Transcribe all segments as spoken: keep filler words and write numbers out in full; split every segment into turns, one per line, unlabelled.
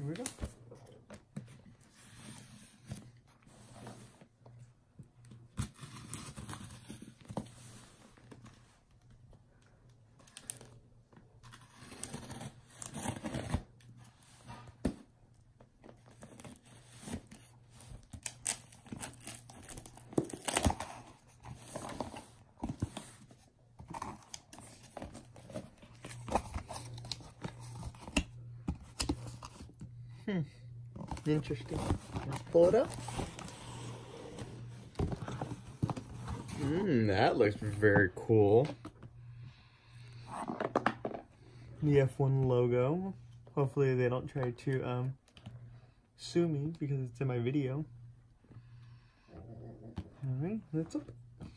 Here we go. Hmm. Interesting. Let's pull it up. Mmm, that looks very cool. The F one logo. Hopefully they don't try to um, sue me because it's in my video. Alright, that's up.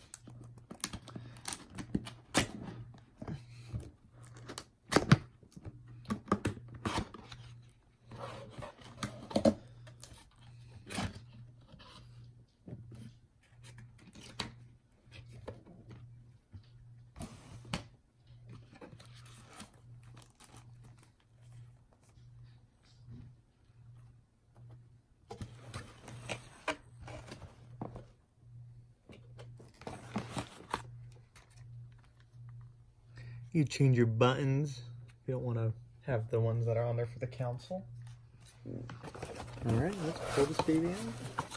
You change your buttons. You don't want to have the ones that are on there for the council. Alright, let's pull this baby in.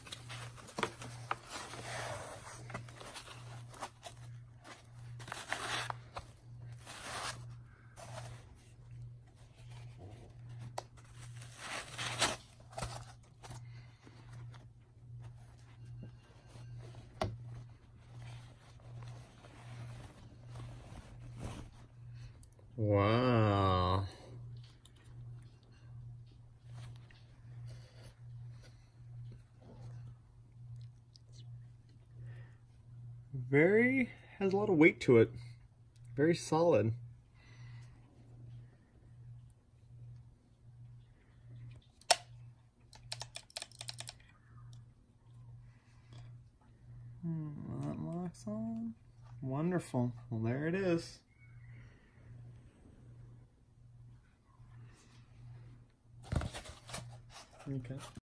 Wow. Very, has a lot of weight to it. Very solid. Hmm, that locks on. Wonderful. Well, there it is. Okay.